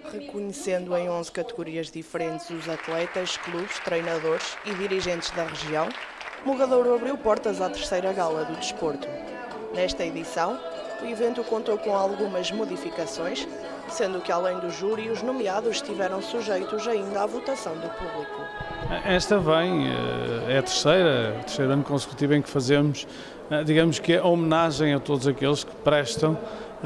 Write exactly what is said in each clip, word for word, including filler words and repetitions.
Reconhecendo em onze categorias diferentes os atletas, clubes, treinadores e dirigentes da região, Mogadouro abriu portas à terceira Gala do Desporto. Nesta edição, o evento contou com algumas modificações, sendo que além do júri, os nomeados estiveram sujeitos ainda à votação do público. Esta vem, é a terceira, a terceiro ano consecutivo em que fazemos, digamos que a homenagem a todos aqueles que prestam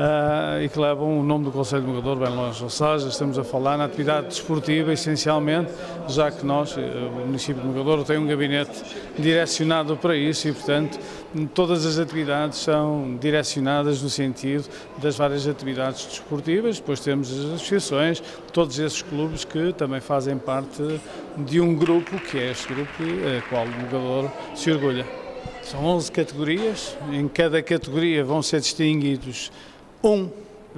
Uh, e que levam o nome do Conselho de Mogadouro bem longe. Ou seja, estamos a falar na atividade desportiva essencialmente, já que nós, o município de Mogadouro, tem um gabinete direcionado para isso e, portanto, todas as atividades são direcionadas no sentido das várias atividades desportivas. Depois temos as associações, todos esses clubes que também fazem parte de um grupo, que é este grupo, a qual o Mogadouro se orgulha. São onze categorias, em cada categoria vão ser distinguidos um.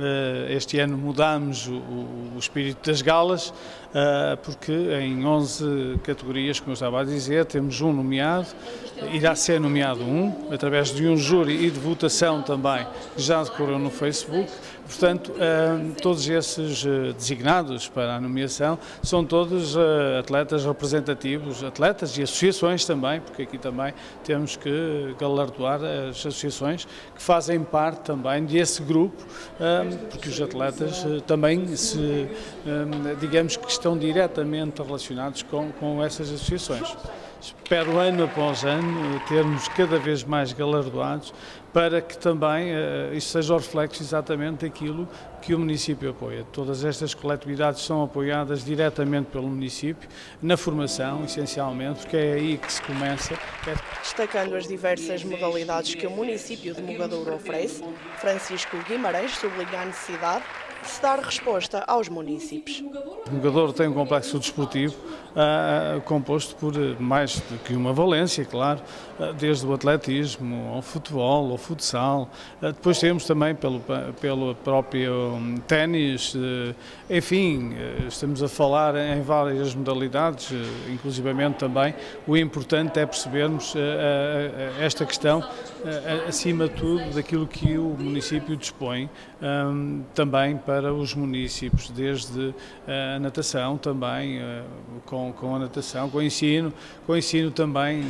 Este ano mudamos o, o espírito das galas, porque em onze categorias, como eu estava a dizer, temos um nomeado, irá ser nomeado um, através de um júri e de votação também, que já decorreu no Facebook. Portanto, todos esses designados para a nomeação são todos atletas representativos, atletas e associações também, porque aqui também temos que galardoar as associações que fazem parte também desse grupo, porque os atletas também, se, digamos que estão diretamente relacionados com, com essas associações. Espero ano após ano termos cada vez mais galardoados para que também uh, isso seja o reflexo exatamente daquilo que o município apoia. Todas estas coletividades são apoiadas diretamente pelo município, na formação, essencialmente, porque é aí que se começa. Destacando as diversas modalidades que o município de Mogadouro oferece, Francisco Guimarães sublinha a necessidade de se dar resposta aos municípios. Mogadouro tem um complexo desportivo uh, composto por mais do que uma valência, claro, uh, desde o atletismo, ao futebol, ao futsal. Uh, depois temos também pelo, pelo próprio um, ténis, uh, enfim, uh, estamos a falar em várias modalidades, uh, inclusivamente também. O importante é percebermos uh, uh, esta questão, uh, acima de tudo, daquilo que o município dispõe um, também para os municípios, desde a natação também, com, com a natação, com o ensino, com o ensino também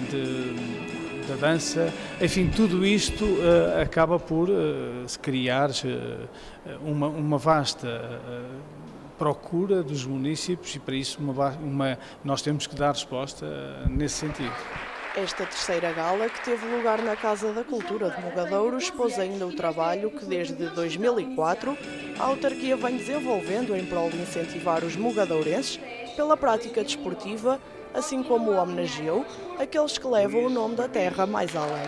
de, da dança, enfim, tudo isto uh, acaba por uh, se criar uh, uma, uma vasta uh, procura dos municípios e para isso uma, uma, nós temos que dar resposta uh, nesse sentido. Esta terceira gala, que teve lugar na Casa da Cultura de Mogadouro, expôs ainda o trabalho que desde dois mil e quatro a autarquia vem desenvolvendo em prol de incentivar os mogadourenses pela prática desportiva, assim como homenageou aqueles que levam o nome da terra mais além.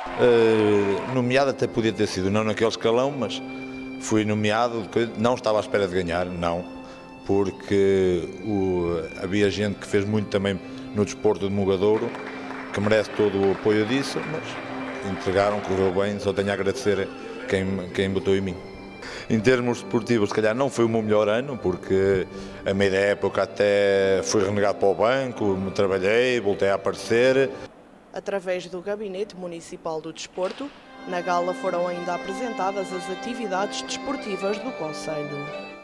Uh, nomeado até podia ter sido, não naquele escalão, mas fui nomeado, não estava à espera de ganhar, não, porque o, havia gente que fez muito também no desporto de Mogadouro, que merece todo o apoio disso, mas entregaram, correu bem, só tenho a agradecer quem, quem votou em mim. Em termos desportivos, se calhar não foi o meu melhor ano, porque a meio da época até fui renegado para o banco, me trabalhei, voltei a aparecer. Através do Gabinete Municipal do Desporto, na gala foram ainda apresentadas as atividades desportivas do concelho.